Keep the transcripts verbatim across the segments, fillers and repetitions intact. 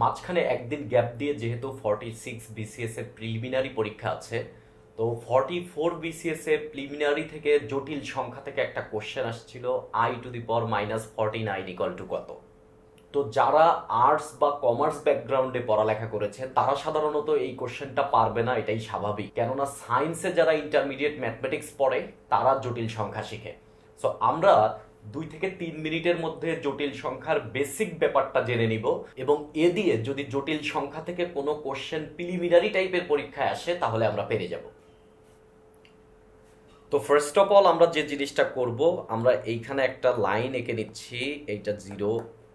মাঝখানে একদিন গ্যাপ দিয়ে যেহেতু ফর্টি সিক্স বিসিএস এর প্রিলিমিনারি পরীক্ষা আছে, তো ফর্টি ফোর বিসিএস এর প্রিলিমিনারি থেকে জটিল সংখ্যা থেকে একটা কোশ্চেন আসছিল, i to the power minus forty nine equal to কত। তো যারা আর্টস বা কমার্স ব্যাকগ্রাউন্ডে পড়ালেখা করেছে তারা সাধারণত এই কোশ্চেনটা পারবে না, এটাই স্বাভাবিক। কেননা সায়েন্সে যারা ইন্টারমিডিয়েট ম্যাথমেটিক্স পড়ে তারা জটিল সংখ্যা শিখে। সো আমরা দুই থেকে তিন মিনিটের মধ্যে জটিল সংখ্যার বেসিক ব্যাপারটা জেনে নিব, এবং এ দিয়ে যদি জটিল সংখ্যা থেকে কোনো কোশ্চেন প্রিলিমিনারি টাইপের পরীক্ষায় আসে তাহলে আমরা পেরে যাব। তো ফার্স্ট অফ অল আমরা যে জিনিসটা করব, আমরা এইখানে একটা লাইন এঁকে নিচ্ছি, এইটা জিরো।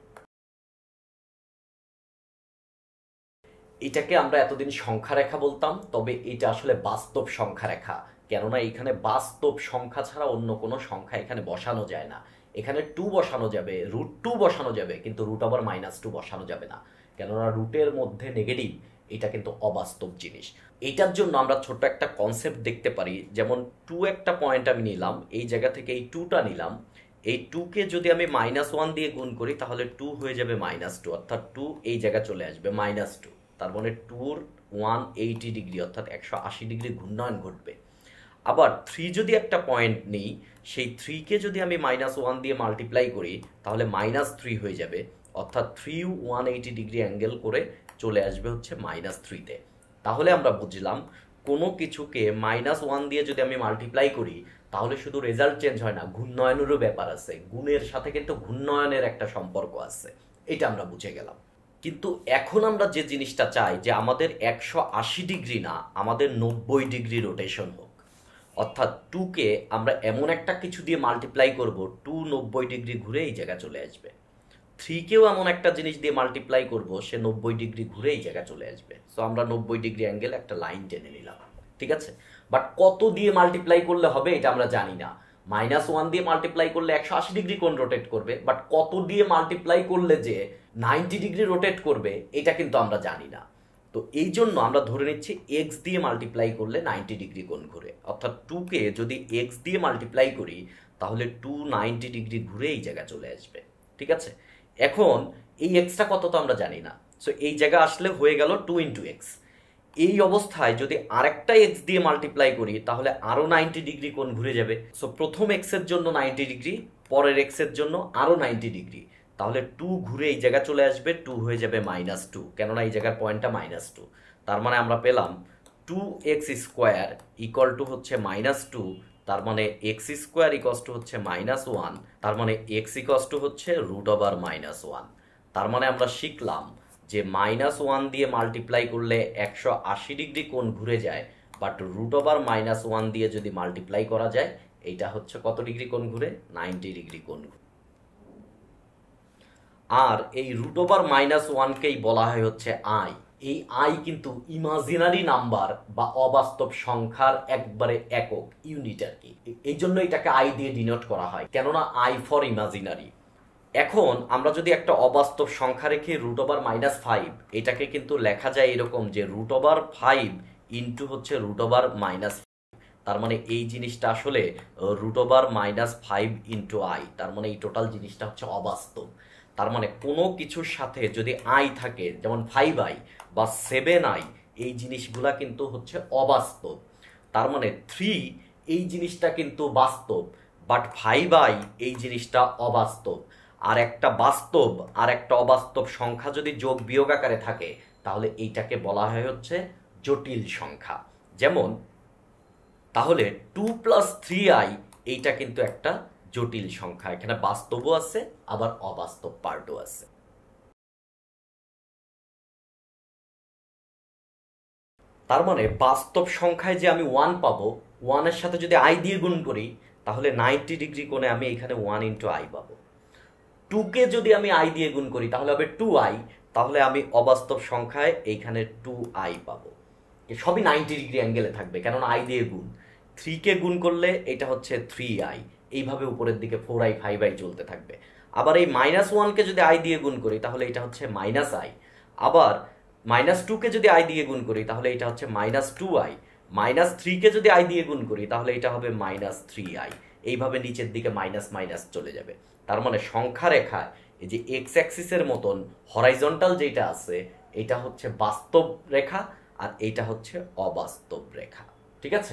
এটাকে আমরা এতদিন সংখ্যা রেখা বলতাম, তবে এটা আসলে বাস্তব সংখ্যা রেখা। কেননা এখানে বাস্তব সংখ্যা ছাড়া অন্য কোনো সংখ্যা এখানে বসানো যায় না। এখানে টু বসানো যাবে, রুট টু বসানো যাবে, কিন্তু রুট আবার মাইনাস টু বসানো যাবে না, কেননা রুটের মধ্যে নেগেটিভ, এটা কিন্তু অবাস্তব জিনিস। এটার জন্য আমরা ছোট্ট একটা কনসেপ্ট দেখতে পারি, যেমন টু একটা পয়েন্ট আমি নিলাম, এই জায়গা থেকে এই টুটা নিলাম, এই টুকে যদি আমি মাইনাস ওয়ান দিয়ে গুণ করি তাহলে টু হয়ে যাবে মাইনাস টু, অর্থাৎ টু এই জায়গায় চলে আসবে মাইনাস টু। তার মানে টুর ওয়ান এইটি ডিগ্রি অর্থাৎ একশো আশি ডিগ্রি ঘূর্ণায়ন ঘটবে। আবার থ্রি যদি একটা পয়েন্ট নিই, সেই থ্রিকে যদি আমি মাইনাস ওয়ান দিয়ে মাল্টিপ্লাই করি তাহলে মাইনাস থ্রি হয়ে যাবে, অর্থাৎ three one eighty degree angle করে চলে আসবে হচ্ছে মাইনাস থ্রিতে। তাহলে আমরা বুঝলাম কোনো কিছুকে মাইনাস ওয়ান দিয়ে যদি আমি মাল্টিপ্লাই করি তাহলে শুধু রেজাল্ট চেঞ্জ হয় না, ঘূর্ণায়নেরও ব্যাপার আছে, গুণের সাথে কিন্তু ঘূর্ণায়নের একটা সম্পর্ক আছে, এটা আমরা বুঝে গেলাম। কিন্তু এখন আমরা যে জিনিসটা চাই যে আমাদের একশো আশি ডিগ্রি না, আমাদের নব্বই ডিগ্রি রোটেশন হোক, অর্থাৎ টুকে আমরা এমন একটা কিছু দিয়ে মাল্টিপ্লাই করব টু নব্বই ডিগ্রি ঘুরে এই জায়গায় চলে আসবে, থ্রিকেও এমন একটা জিনিস দিয়ে মাল্টিপ্লাই করব সে নব্বই ডিগ্রি ঘুরে এই জায়গায় চলে আসবে। সো আমরা নব্বই ডিগ্রি অ্যাঙ্গেল একটা লাইন টেনে নিলাম, ঠিক আছে। বাট কত দিয়ে মাল্টিপ্লাই করলে হবে এটা আমরা জানি না। মাইনাস ওয়ান দিয়ে মাল্টিপ্লাই করলে একশো আশি ডিগ্রি কোণ রোটেট করবে, বাট কত দিয়ে মাল্টিপ্লাই করলে যে নাইনটি ডিগ্রি রোটেট করবে এটা কিন্তু আমরা জানি না। তো এই জন্য আমরা ধরে নিচ্ছি এক্স দিয়ে মাল্টিপ্লাই করলে নাইনটি ডিগ্রি কোণ ঘুরে, অর্থাৎ টুকে যদি এক্স দিয়ে মাল্টিপ্লাই করি তাহলে টু নাইনটি ডিগ্রি ঘুরে এই জায়গায় চলে আসবে, ঠিক আছে। এখন এই এক্সটা কত তো আমরা জানি না, সো এই জায়গা আসলে হয়ে গেল টু ইন্টু এক্স। এই অবস্থায় যদি আরেকটা এক্স দিয়ে মাল্টিপ্লাই করি তাহলে আরো নাইনটি ডিগ্রি কোণ ঘুরে যাবে। সো প্রথম এক্স এর জন্য নাইনটি ডিগ্রি, পরের এক্স এর জন্য আরো নাইনটি ডিগ্রি, তাহলে টু ঘুরে এই জায়গা চলে আসবে, টু হয়ে যাবে মাইনাস টু, কেননা এই জায়গার পয়েন্টটা মাইনাস টু। তার মানে আমরা পেলাম two x square equal to হচ্ছে মাইনাস টু, তার মানে এক্স স্কোয়ার ইকস টু হচ্ছে মাইনাস ওয়ান, তার মানে এক্স ইকস টু হচ্ছে রুট ওভার মাইনাস ওয়ান। তার মানে আমরা শিখলাম যে মাইনাস ওয়ান দিয়ে মাল্টিপ্লাই করলে একশো আশি ডিগ্রি কোণ ঘুরে যায়, but root over minus one দিয়ে যদি মাল্টিপ্লাই করা যায় এইটা হচ্ছে কত ডিগ্রি কোণ ঘুরে, নাইনটি ডিগ্রি কোণ ঘুরে। আর এই রুট ওভার মাইনাস ওয়ানকেই বলা হয় হচ্ছে আই। এই আই কিন্তু ইমাজিনারি নাম্বার বা অবাস্তব সংখ্যার একবারে একক, ইউনিট আর কি, এই জন্য এটাকে আই দিয়ে ডিনোট করা হয়, কেননা আই ফর ইমাজিনারি। এখন আমরা যদি একটা অবাস্তব সংখ্যা রেখে রুট ওভার মাইনাস ফাইভ, এটাকে কিন্তু লেখা যায় এরকম যে রুট ওভার ফাইভ ইন্টু হচ্ছে রুট ওভার মাইনাস, তার মানে এই জিনিসটা আসলে root over minus five into i, তার মানে এই টোটাল জিনিসটা হচ্ছে অবাস্তব। তার মানে কোনো কিছুর সাথে যদি আই থাকে, যেমন ফাইভ আই বা সেভেন আই, এই জিনিসগুলা কিন্তু হচ্ছে অবাস্তব। তার মানে থ্রি এই জিনিসটা কিন্তু বাস্তব, বাট ফাইভ আই এই জিনিসটা অবাস্তব। আর একটা বাস্তব আর একটা অবাস্তব সংখ্যা যদি যোগ বিয়োগ আকারে থাকে তাহলে এইটাকে বলা হয় হচ্ছে জটিল সংখ্যা। যেমন তাহলে টু প্লাস থ্রি আই এইটা কিন্তু একটা জটিল সংখ্যা, এখানে বাস্তবও আছে আবার অবাস্তব পার্টও আছে। তার মানে বাস্তব সংখ্যায় যে আমি ওয়ান পাবো, ওয়ানের সাথে যদি আই দিয়ে গুণ করি তাহলে নাইনটি ডিগ্রি কোণে আমি এখানে ওয়ান ইন্টু আই পাবো। টুকে যদি আমি আই দিয়ে গুণ করি তাহলে হবে টু আই, তাহলে আমি অবাস্তব সংখ্যায় এইখানে টু আই পাবো। সবই নাইনটি ডিগ্রি অ্যাঙ্গেলে থাকবে, কেননা আই দিয়ে গুণ। থ্রিকে গুণ করলে এটা হচ্ছে থ্রি আই, এইভাবে উপরের দিকে ফোর আই ফাইভ আই চলতে থাকবে। আবার এই মাইনাস ওয়ানকে যদি আই দিয়ে গুণ করি তাহলে এটা হচ্ছে মাইনাস আই, আবার মাইনাস টুকে যদি আই দিয়ে গুণ করি তাহলে এটা হচ্ছে মাইনাস টু আই, মাইনাস থ্রিকে যদি আই দিয়ে গুণ করি তাহলে এটা হবে মাইনাস থ্রি আই, এইভাবে নিচের দিকে মাইনাস মাইনাস চলে যাবে। তার মানে সংখ্যা রেখায় এই যে এক্স অ্যাক্সিসের মতন হরাইজন্টাল যেটা আছে এটা হচ্ছে বাস্তব রেখা আর এইটা হচ্ছে অবাস্তব রেখা। ঠিক আছে,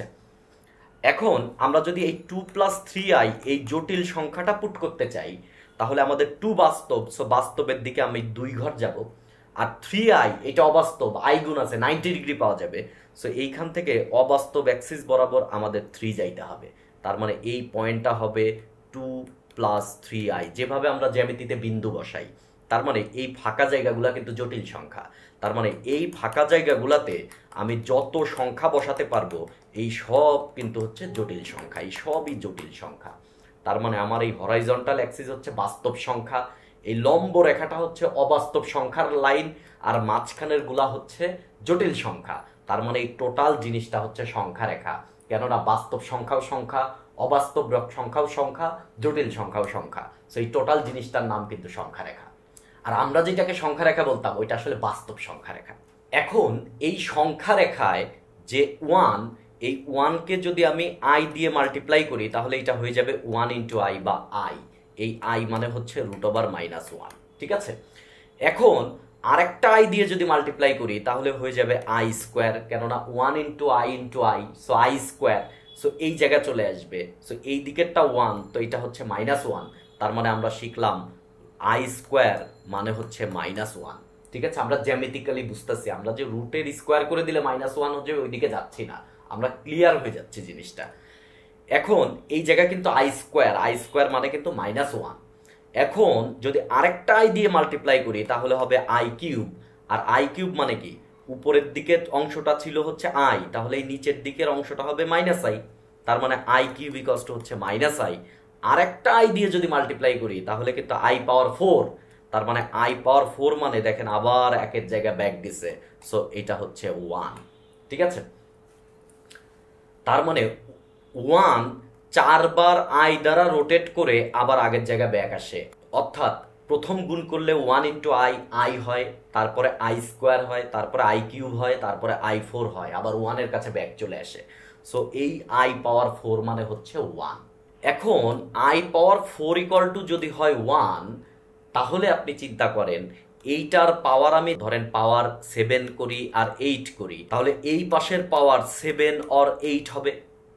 এখন আমরা যদি এই টু প্লাস থ্রি আই এই জটিল সংখ্যাটা পুট করতে চাই, তাহলে আমাদের টু বাস্তব, সো বাস্তবের দিকে আমি দুই ঘর যাব, আর থ্রি আই এটা অবাস্তব, আই গুণ আছে, নাইনটি ডিগ্রি পাওয়া যাবে। সো এইখান থেকে অবাস্তব অ্যাক্সিস বরাবর আমাদের থ্রি যাইতে হবে। তার মানে এই পয়েন্টটা হবে টু প্লাস থ্রি আই, যেভাবে আমরা জ্যামিতিতে বিন্দু বসাই। তার মানে এই ফাঁকা জায়গাগুলো কিন্তু জটিল সংখ্যা। তার মানে এই ফাঁকা জায়গাগুলোতে আমি যত সংখ্যা বসাতে পারবো এই সব কিন্তু হচ্ছে জটিল সংখ্যা, এই সবই জটিল সংখ্যা। তার মানে আমার এই হরাইজন্টাল অ্যাক্সিস হচ্ছে বাস্তব সংখ্যা, এই লম্ব রেখাটা হচ্ছে অবাস্তব সংখ্যার লাইন, আর মাঝখানের গুলা হচ্ছে জটিল সংখ্যা। তার মানে এই টোটাল জিনিসটা হচ্ছে সংখ্যা রেখা, কেননা বাস্তব সংখ্যাও সংখ্যা, অবাস্তব সংখ্যাও সংখ্যা, জটিল সংখ্যাও সংখ্যা। সো এই টোটাল জিনিসটার নাম কিন্তু সংখ্যা রেখা। আর আমরা যেটাকে সংখ্যা রেখা বলতাম ওইটা আসলে বাস্তব সংখ্যা রেখা। এখন এই সংখ্যা রেখায় যে ওয়ান, এই ওয়ানকে যদি আমি আই দিয়ে মাল্টিপ্লাই করি তাহলে এটা হয়ে যাবে ওয়ান ইন্টু আই বা আই। এই আই মানে হচ্ছে রুট ওভার মাইনাস ওয়ান। ঠিক আছে, এখন আরেকটা আই দিয়ে যদি মাল্টিপ্লাই করি তাহলে হয়ে যাবে আই স্কোয়ার, কেননা one into i into i, so i square. So এই জায়গায় চলে আসবে, সো এই দিকেরটা ওয়ান, তো এটা হচ্ছে মাইনাস ওয়ান। তার মানে আমরা শিখলাম আই স্কোয়ার মানে হচ্ছে মাইনাস ওয়ান। ঠিক আছে, আমরা জ্যামিতিক্যালি বুঝতেছি, আমরা যে রুটের স্কোয়ার করে দিলে মাইনাস ওয়ান হচ্ছে ওইদিকে যাচ্ছি না, আমরা ক্লিয়ার হয়ে যাচ্ছে জিনিসটা। এখন এই জায়গায় কিন্তু আই স্কোয়ার, আই স্কোয়ার মানে কিন্তু মাইনাস ওয়ান। এখন যদি আরেকটা আই দিয়ে মাল্টিপ্লাই করি তাহলে হবে আই কিউব, আর আই কিউব মানে কি, উপরের দিকের অংশটা ছিল হচ্ছে আই, তাহলে এই নিচের দিকের অংশটা হবে মাইনাস আই। তার মানে আই কিউব ইকুয়ালস টু হচ্ছে মাইনাস আই। আরেকটা আই দিয়ে যদি মাল্টিপ্লাই করি তাহলে কিন্তু আই পাওয়ার ফোর, তার মানে আই পাওয়ার ফোর মানে দেখেন আবার একের জায়গায় ব্যাক দিছে, সো এটা হচ্ছে ওয়ান। ঠিক আছে, তার মানে ওয়ান চারবার আই দ্বারা রোটেট করে আবার আগের জায়গায় ব্যাক আসে, অর্থাৎ প্রথম গুণ করলে ওয়ান ইন্টু আই আই হয়, তারপরে আই স্কোয়ার হয়, তারপরে আই কিউব হয়, তারপরে আই ফোর হয়, আবার ওয়ানের কাছে ব্যাক চলে আসে। সো এই আই পাওয়ার ফোর মানে হচ্ছে ওয়ান। এখন i power four equal to যদি হয় ওয়ান, তাহলে আপনি চিন্তা করেন এইটার পাওয়ার আমি ধরেন পাওয়ার সেভেন করি আর এইট করি, তাহলে এই পাশের পাওয়ার সেভেন অর এইট হবে।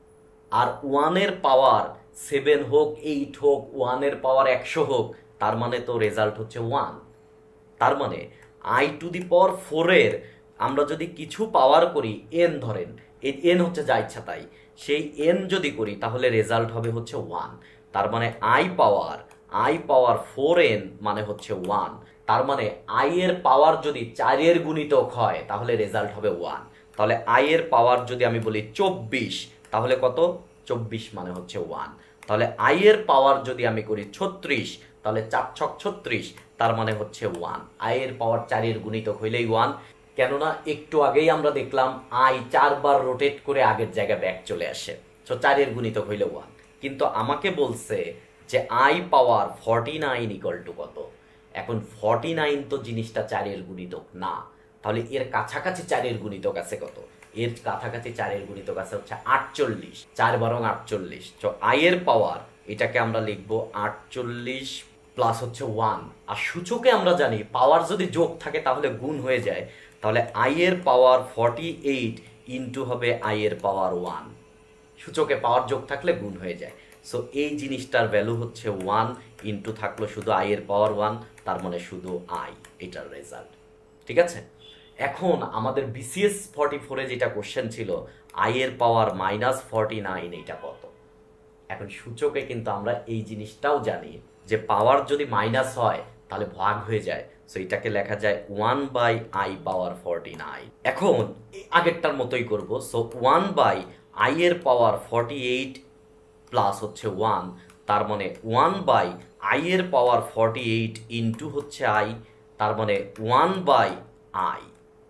আর ওয়ানের পাওয়ার সেভেন হোক, এইট হোক, ওয়ানের পাওয়ার একশো হোক, তার মানে তো রেজাল্ট হচ্ছে ওয়ান। তার মানে আই টু দি পাওয়ার ফোরের আমরা যদি কিছু পাওয়ার করি, এন ধরেন, এই এন হচ্ছে যা ইচ্ছা তাই, সেই এন যদি করি তাহলে রেজাল্ট হবে হচ্ছে ওয়ান। তার মানে i power i power four n মানে হচ্ছে ওয়ান। তার মানে আই এর পাওয়ার যদি চারের গুণিতক হয় তাহলে রেজাল্ট হবে ওয়ান। তাহলে আই এর পাওয়ার যদি আমি বলি চব্বিশ, তাহলে কত, চব্বিশ মানে হচ্ছে ওয়ান। তাহলে আই এর পাওয়ার যদি আমি করি ছত্রিশ, তাহলে চার ছক ছত্রিশ, তার মানে হচ্ছে ওয়ান। আই এর পাওয়ার চারের গুণিতক হইলেই ওয়ান, কেননা একটু আগেই আমরা দেখলাম আই চারবার রোটেট করে আগের জায়গায় ব্যাক চলে আসে, তো চারের গুণিতক হইলে ওয়ান। কিন্তু আমাকে বলছে যে i power forty nine equal to কত। এখন ফর্টি নাইন তো জিনিসটা চারের গুণিতক না, তাহলে এর কাছাকাছি চারের গুণিতক আছে কত, এর কাছাকাছি চারের গুণিতক আছে হচ্ছে আটচল্লিশ, চার বারং আটচল্লিশ। তো আই এর পাওয়ার এটাকে আমরা লিখবো আটচল্লিশ প্লাস হচ্ছে ওয়ান। আর সূচকে আমরা জানি পাওয়ার যদি যোগ থাকে তাহলে গুণ হয়ে যায়, তাহলে আই এর পাওয়ার ফর্টি এইট ইন্টু হবে আই এর পাওয়ার ওয়ান, সূচকে পাওয়ার যোগ থাকলে গুণ হয়ে যায়। সো এই জিনিসটার ভ্যালু হচ্ছে ওয়ান, ইন্টু থাকলো শুধু আই এর পাওয়ার ওয়ান, তার মানে শুধু আই, এটার রেজাল্ট। ঠিক আছে, এখন আমাদের বিসিএস ফর্টি ফোরে যেটা কোশ্চেন ছিল আই এর পাওয়ার মাইনাস ফর্টি নাইন, এইটা কত। এখন সূচকে কিন্তু আমরা এই জিনিসটাও জানি যে পাওয়ার যদি মাইনাস হয় তাহলে ভাগ হয়ে যায়, সো এটাকে লেখা যায় one by i power forty nine. এখন আগেরটার মতোই করব, সো ওয়ান বাই আই এর পাওয়ার ফর্টি এইট প্লাস হচ্ছে ওয়ান, তার মানে ওয়ান বাই আই এর পাওয়ার ফর্টি এইট ইন্টু হচ্ছে আই, তার মানে ওয়ান বাই আই।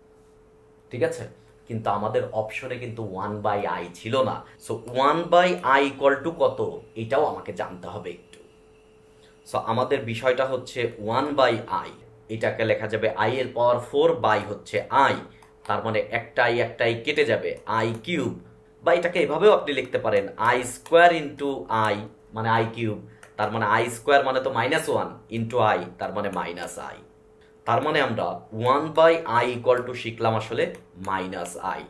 ঠিক আছে, কিন্তু আমাদের অপশনে কিন্তু ওয়ান বাই আই ছিল না, so one by i equal to কত এটাও আমাকে জানতে হবে একটু। সো আমাদের বিষয়টা হচ্ছে ওয়ান বাই আই, এটাকে লেখা যাবে আই এর পাওয়ার ফোর বাই হচ্ছে আই, তার মানে একটা আই একটা আই কেটে যাবে, আই কিউব, বা এটাকে এভাবেও আপনি লিখতে পারেন আই স্কোয়ার ইন্টু আই মানে আই কিউব, তার মানে আই স্কোয়ার মানে তো মাইনাস ওয়ান ইন্টু আই, তার মানে মাইনাস আই। তার মানে আমরা one by i equal to শিখলাম আসলে মাইনাস আই।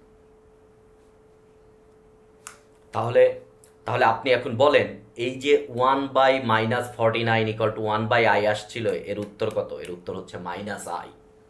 তাহলে তাহলে আপনি এখন বলেন এই যে one by minus forty nine equal to one by i আসছিল, এর উত্তর কত? এর উত্তর হচ্ছে মাইনাস আই।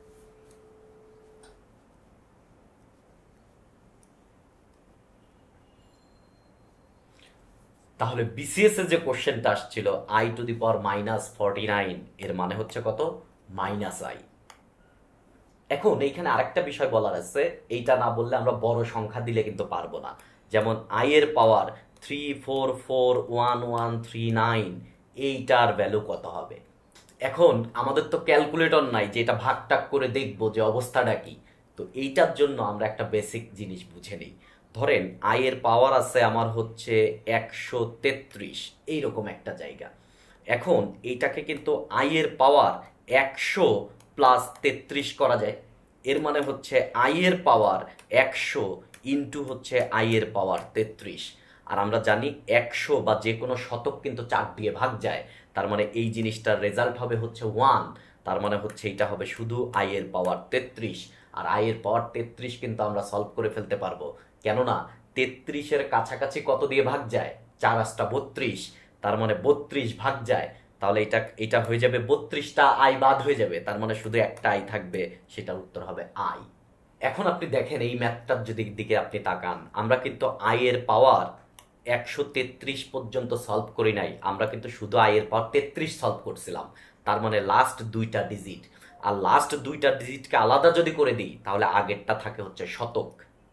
তাহলে বিসিএস এর যে কোশ্চেনটা আসছিল i to the power minus forty nine, এর মানে হচ্ছে কত? Minus i. এখন এইখানে আরেকটা বিষয় বলার আছে, এইটা না বললে আমরা বড় সংখ্যা দিলে কিন্তু পারবো না। যেমন আই এর power three four four one one three nine, এইটার ভ্যালু কত হবে? এখন আমাদের তো ক্যালকুলেটর নাই যে এটা ভাগ টাগ করে দেখবো যে অবস্থাটা কি। তো এইটার জন্য আমরা একটা বেসিক জিনিস বুঝে নিই। ধরেন আই এর পাওয়ার আছে আমার হচ্ছে একশো তেত্রিশ, এইরকম একটা জায়গা। এখন এইটাকে কিন্তু আই এর পাওয়ার একশো প্লাস তেত্রিশ করা যায়। এর মানে হচ্ছে আই এর পাওয়ার একশো ইন্টু হচ্ছে আই এর পাওয়ার তেত্রিশ। আর আমরা জানি একশো বা যে কোনো শতক কিন্তু চার দিয়ে ভাগ যায়, তার মানে এই জিনিসটার রেজাল্ট হবে হচ্ছে ওয়ান। তার মানে হচ্ছে এটা হবে শুধু আই এর পাওয়ার তেত্রিশ। আর আই এর পাওয়ার তেত্রিশ কিন্তু আমরা সলভ করে ফেলতে পারবো, কেননা তেত্রিশের কাছাকাছি কত দিয়ে ভাগ যায়? চার আটটা বত্রিশ, তার মানে বত্রিশ ভাগ যায়। তাহলে এটা এটা হয়ে যাবে বত্রিশটা আই বাদ হয়ে যাবে, তার মানে শুধু একটা আই থাকবে, সেটার উত্তর হবে আই। এখন আপনি দেখেন এই ম্যাথটার যদি দিকে আপনি তাকান, আমরা কিন্তু আই এর পাওয়ার একশো তেত্রিশ পর্যন্ত সলভ করি নাই, আমরা কিন্তু শুধু আই এর পাওয়ার তেত্রিশ সলভ করছিলাম। তার মানে লাস্ট দুইটা ডিজিট, আর লাস্ট দুইটা ডিজিটকে আলাদা যদি করে দিই তাহলে আগেরটা থাকে হচ্ছে শতক।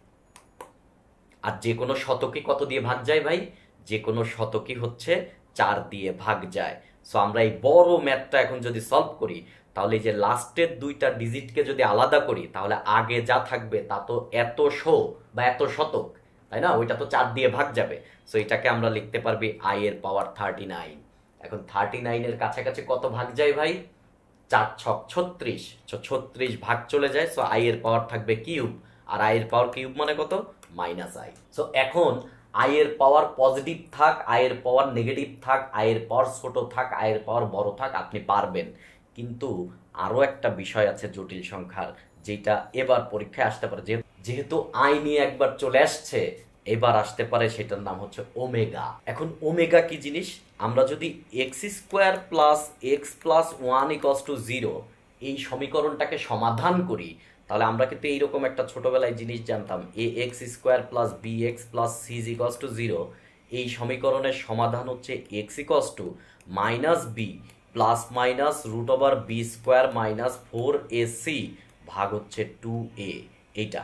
আর যে কোনো শতকই কত দিয়ে ভাগ যায় ভাই? যে কোনো শতকই হচ্ছে চার দিয়ে ভাগ যায়। সো আমরা এই বড় ম্যাথটা এখন যদি সলভ করি তাহলে এই যে লাস্টের দুইটা ডিজিটকে যদি আলাদা করি তাহলে আগে যা থাকবে তা তো এত শো বা এত শতক, তাই না? ওইটা তো চার দিয়ে ভাগ যাবে। সো এটাকে আমরা লিখতে পারবি আই এর পাওয়ার থার্টি নাইন। এখন থার্টি নাইনের কাছাকাছি কত ভাগ যায় ভাই? চার ছক ছত্রিশ, ছত্রিশ ভাগ চলে যায়। সো আই এর পাওয়ার থাকবে কিউব, আর আই এর পাওয়ার কিউব মানে কত? Minus i. সো এখন আই এর পাওয়ার পজিটিভ থাক, আই এর পাওয়ার নেগেটিভ থাক, আই এর পাওয়ার ছোট থাক, আই এর পাওয়ার বড় থাক, আপনি পারবেন। কিন্তু আরো একটা বিষয় আছে জটিল সংখ্যার, যেটা এবার পরীক্ষায় আসতে পারে। যেহেতু আই নিয়ে একবার চলে আসছে, এবার আসতে পারে, সেটার নাম হচ্ছে ওমেগা। এখন ওমেগা কি জিনিস? আমরা যদি x square plus x plus one equals to zero এই সমীকরণটাকে সমাধান করি, তাহলে আমরা কিন্তু এইরকম একটা ছোটবেলায় জিনিস জানতাম, a x square plus b x plus c equals to zero. এই সমীকরণের সমাধান হচ্ছে x equals to minus b plus minus root over b square minus four a c ভাগ হচ্ছে টু এ। এইটা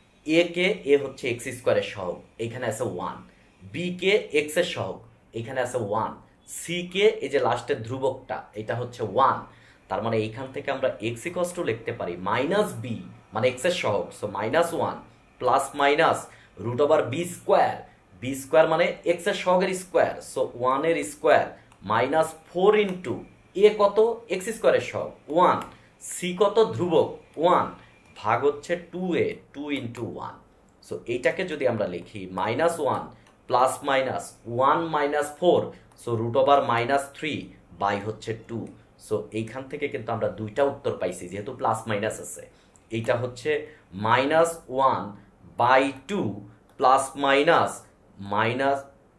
এ কে এ হচ্ছে এক্স স্কোয়ারের সহগ, এখানে আছে ওয়ান। বি কে এক্স এর সহগ, এখানে আছে ওয়ান। সি কে এই যে লাস্টের ধ্রুবকটা, এটা হচ্ছে ওয়ান। তার মানে এইখান থেকে আমরা এক্স ইকস টু লিখতে পারি মাইনাস বি মানে এক্স এর সহগ, so minus one plus minus root over b square, b square মানে এক্স এর সহগের স্কোয়ার, সো ওয়ান এর square minus four into a কত? এক্স স্কোয়ারের সহগ ওয়ান, সি কত? ধ্রুবক ওয়ান, ভাগ হচ্ছে two a, two into one. So এইটাকে যদি আমরা লিখি minus one plus minus one minus four, so root over minus three by হচ্ছে টু। সো এইখান থেকে কিন্তু আমরা দুইটা উত্তর পাইছি, যেহেতু প্লাস মাইনাস আছে। এইটা হচ্ছে minus one by two plus minus minus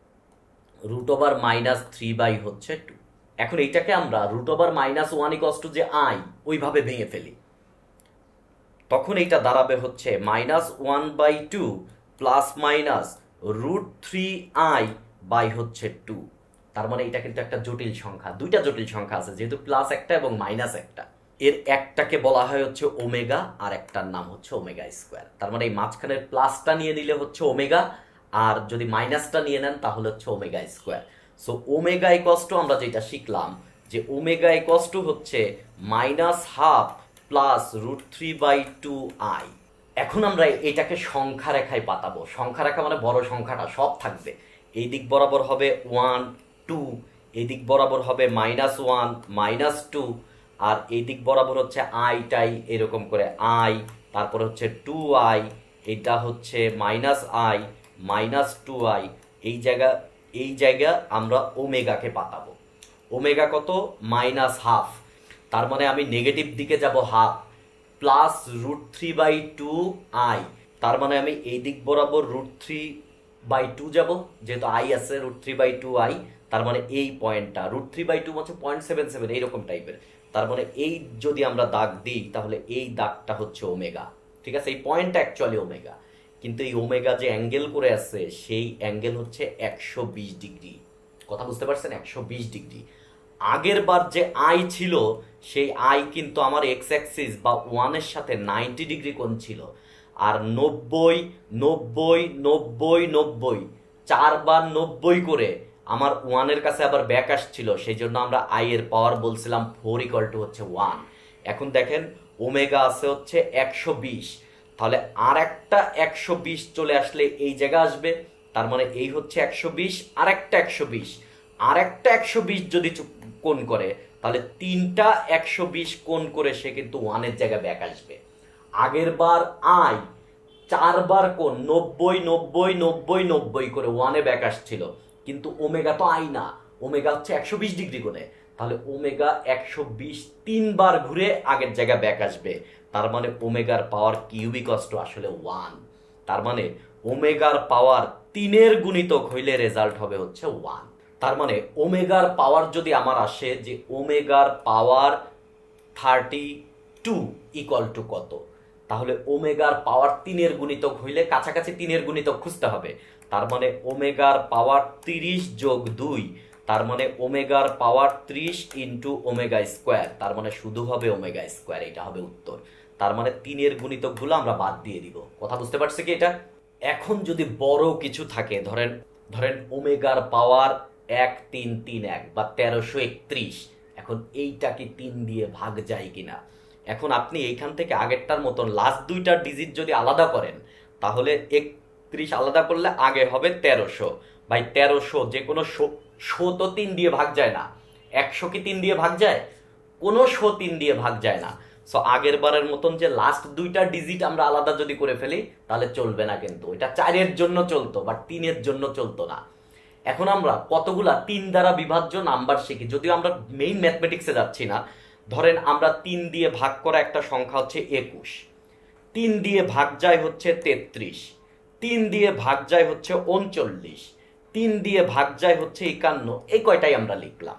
root over minus three by হচ্ছে টু। এখন এইটাকে আমরা root over minus one equals to যে আই, ওইভাবে ভেঙে ফেলি, তখন এইটা দাঁড়াবে হচ্ছে minus one by two plus minus root three i by হচ্ছে টু। তার মানে এটা কিন্তু একটা জটিল সংখ্যা, দুইটা জটিল সংখ্যা আছে, যেহেতু প্লাস একটা এবং মাইনাস একটা। এর একটাকে বলা হয় হচ্ছে ওমেগা, আর একটার নাম হচ্ছে ওমেগা স্কোয়ার। তার মানে এই মাঝখানের প্লাসটা নিয়ে নিলে হচ্ছে ওমেগা, আর যদি মাইনাসটা নিয়ে নেন তাহলে হচ্ছে omega square. So omega equals to আমরা যেটা শিখলাম যে ওমেগা ইকস টু হচ্ছে minus half plus root three by two i. এখন আমরা এটাকে সংখ্যা রেখায় পাতাবো। সংখ্যা রেখা মানে বড় সংখ্যাটা সব থাকবে, এই দিক বরাবর হবে ওয়ান টু, এই দিক বরাবর হবে মাইনাস ওয়ান মাইনাস টু, আর এই দিক বরাবর হচ্ছে আইটাই এরকম করে আই, তারপর হচ্ছে টু আই, এটা হচ্ছে minus i minus two i. এই জায়গা এই জায়গা আমরা ওমেগাকে পাতাবো। ওমেগা কত? Minus half. তার মানে আমি নেগেটিভ দিকে যাব half, plus root three by two i, তার মানে আমি এই দিক বরাবর রুট থ্রি বাই টু যাবো, যেহেতু আই আছে root three by two i, তার মানে এই পয়েন্টটা রুট থ্রি বাই টু হচ্ছে পয়েন্ট সেভেন সেভেন এইরকম টাইপের, তার মানে এই যদি আমরা দাগ দিই তাহলে এই দাগটা হচ্ছে ওমেগা। ঠিক আছে, এই পয়েন্টটা অ্যাকচুয়ালি ওমেগা, কিন্তু এই ওমেগা যে অ্যাঙ্গেল করে আছে সেই অ্যাঙ্গেল হচ্ছে একশো বিশ ডিগ্রি। কথা বুঝতে পারছেন, একশো বিশ ডিগ্রি। আগের বার যে আই ছিল সেই আই কিন্তু আমার এক্স অ্যাক্সিস বা ওয়ানের সাথে নাইনটি ডিগ্রি কোণ ছিল, আর নব্বই নব্বই নব্বই নব্বই চারবার নব্বই করে আমার ওয়ানের কাছে আবার ব্যাক আসছিল, সেই জন্য আমরা আই এর পাওয়ার বলছিলাম ফোর ইকুয়াল টু হচ্ছে ওয়ান। এখন দেখেন ওমেগা আছে হচ্ছে একশো বিশ, তাহলে আর একটা একশো বিশ চলে আসলে এই জায়গা আসবে, তার মানে এই হচ্ছে একশো বিশ, আর একটা একশো বিশ, আর একটা একশো বিশ যদি কোণ করে তাহলে তিনটা একশো বিশ কোণ করে সে কিন্তু ওয়ানের জায়গায় ব্যাক আসবে। আগের বার আই চারবার কোণ নব্বই নব্বই নব্বই নব্বই করে ওয়ানে ব্যাক আসছিল, কিন্তু ওমেগা তো আই না, ওমেগা হচ্ছে একশো বিশ ডিগ্রি কোণে, তাহলে ওমেগা একশো বিশ তিনবার ঘুরে আগের জায়গায় ব্যাক আসবে, তার মানে ওমেগার পাওয়ার কিউবিক অস্ট আসলে ওয়ান, তার মানে ওমেগার পাওয়ার তিনের গুণিতক হইলে রেজাল্ট হবে হচ্ছে ওয়ান। তার মানে ওমেগার পাওয়ার যদি আমার আসে যে ওমেগার power thirty two equal to কত, তাহলে ওমেগার পাওয়ার তিনের গুণিতক হইলে কাছাকাছি তিনের গুণিতক খুঁজতে হবে, তার মানে ওমেগার পাওয়ার তিরিশ যোগ দুই, তার মানে ওমেগার পাওয়ার ত্রিশ ইন্টু ওমেগা স্কোয়ার, তার মানে শুধু হবে ওমেগা স্কোয়ার, এটা হবে উত্তর। তার মানে তিনের গুণিতকগুলো আমরা বাদ দিয়ে দিব। কথা বুঝতে পারছি কি এটা? এখন যদি বড় কিছু থাকে, ধরেন ধরেন ওমেগার পাওয়ার এক তিন তিন এক বা তেরোশো একত্রিশ, এখন এইটা কি তিন দিয়ে ভাগ যায় কিনা? এখন আপনি এইখান থেকে আগেরটার মতন লাস্ট দুইটার ডিজিট যদি আলাদা করেন তাহলে একত্রিশ আলাদা করলে আগে হবে তেরোশো, ভাই তেরোশো যে কোনো শো তো তিন দিয়ে ভাগ যায় না, একশো কি তিন দিয়ে ভাগ যায়? কোনো শো তিন দিয়ে ভাগ যায় না। সো আগের বারের মতন যে লাস্ট দুইটা ডিজিট আমরা আলাদা যদি করে ফেলি তাহলে চলবে না, কিন্তু এটা চারের জন্য চলতো বাট তিনের জন্য চলতো না। এখন আমরা কতগুলা তিন দ্বারা বিভাজ্য নাম্বার শিখি, যদিও আমরা মেইন ম্যাথমেটিক্সে যাচ্ছি না। ধরেন আমরা তিন দিয়ে ভাগ করা একটা সংখ্যা হচ্ছে একুশ, তিন দিয়ে ভাগ যায় হচ্ছে তেত্রিশ, তিন দিয়ে ভাগ যায় হচ্ছে উনচল্লিশ, তিন দিয়ে ভাগ যায় হচ্ছে একান্ন, এই কয়টাই আমরা লিখলাম।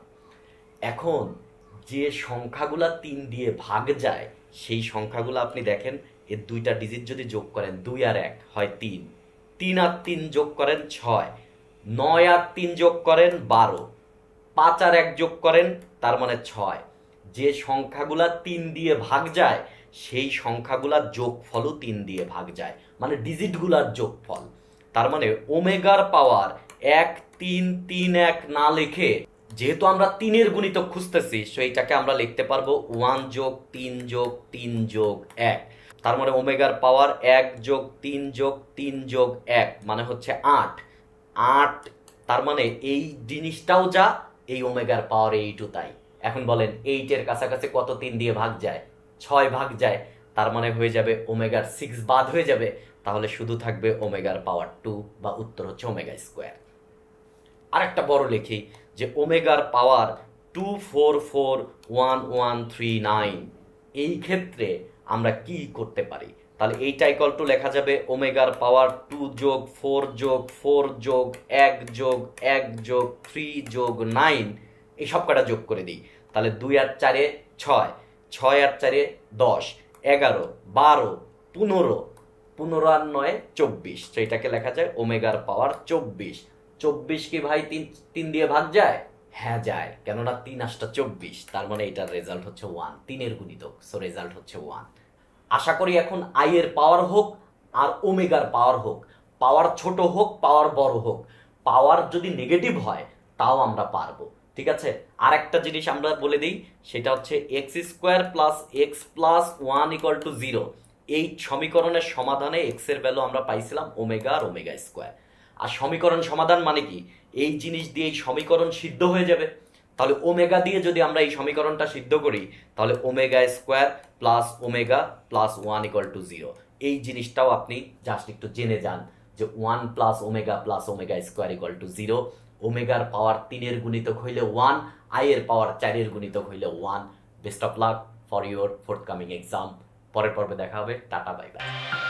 এখন যে সংখ্যাগুলা তিন দিয়ে ভাগ যায় সেই সংখ্যাগুলো আপনি দেখেন, এর দুইটা ডিজিট যদি যোগ করেন দুই আর এক হয় তিন, তিন আর তিন যোগ করেন ছয়, নয় আর তিন যোগ করেন বারো, পাঁচ আর এক যোগ করেন তার মানে ছয়। যে সংখ্যাগুলা তিন দিয়ে ভাগ যায় সেই সংখ্যাগুলার যোগফলও তিন দিয়ে ভাগ যায়, মানে ডিজিটগুলার যোগফল। তার মানে ওমেগার পাওয়ার এক তিন তিন এক না লিখে, যেহেতু আমরা তিনের গুণিতক খুঁজতেছি সেইটাকে আমরা লিখতে পারবো ওয়ান যোগ তিন যোগ তিন যোগ এক, তার মানে ওমেগার পাওয়ার এক যোগ তিন যোগ তিন যোগ এক মানে হচ্ছে আট, আট তার মানে এই জিনিসটাও যা, এই ওমেগার পাওয়ার এইটু তাই। এখন বলেন এইটের কাছাকাছি কত তিন দিয়ে ভাগ যায়? ছয় ভাগ যায়, তার মানে হয়ে যাবে ওমেগার সিক্স বাদ হয়ে যাবে, তাহলে শুধু থাকবে ওমেগার পাওয়ার টু, বা উত্তর হচ্ছে ওমেগা স্কোয়ার। আর একটা বড় লিখি যে ওমেগার power two four four one one three nine, এই ক্ষেত্রে আমরা কি করতে পারি? তাহলে এইটা ইকুয়াল টু লেখা যাবে ওমেগার পাওয়ার টু যোগ ফোর যোগ ফোর যোগ এক যোগ এক যোগ থ্রি যোগ নাইন, এই সব কটা যোগ করে দিই, তাহলে দুই আর চারে ছয়, ছয় আর চারে দশ, এগারো, বারো, পনেরো, পনেরো আর নয় চব্বিশ, সেইটাকে লেখা যায় ওমেগার পাওয়ার চব্বিশ। চব্বিশ কি ভাই তিন তিন দিয়ে ভাগ যায়? হ্যাঁ যায়, কেননা তিন আটটা চব্বিশ, তার মানে এটার রেজাল্ট হচ্ছে ওয়ান, তিনের গুণিতক, সো রেজাল্ট হচ্ছে ওয়ান। আশা করি এখন আই এর পাওয়ার হোক আর ওমেগার পাওয়ার হোক, পাওয়ার ছোট হোক পাওয়ার বড় হোক, পাওয়ার যদি নেগেটিভ হয় তাও আমরা পারবো। ঠিক আছে, আর একটা জিনিস আমরা বলে দিই, সেটা হচ্ছে x square plus x plus one equal to zero, এই সমীকরণের সমাধানে এক্স এর ভ্যালু আমরা পাইছিলাম ওমেগা আর ওমেগা স্কোয়ার। আর সমীকরণ সমাধান মানে কি? এই জিনিস দিয়ে এই সমীকরণ সিদ্ধ হয়ে যাবে, তাহলে ওমেগা দিয়ে যদি আমরা এই সমীকরণটা সিদ্ধ করি তাহলে omega square plus omega plus one equal to zero, এই জিনিসটাও আপনি জাস্ট একটু জেনে যান যে one plus omega plus omega square equal to zero. ওমেগার পাওয়ার তিনের গুণিতক হইলে ওয়ান, আই এর পাওয়ার চারের গুণিতক হইলে one, best of luck for your forthcoming exam. পরের পর্বে দেখা হবে। Tata, bye by.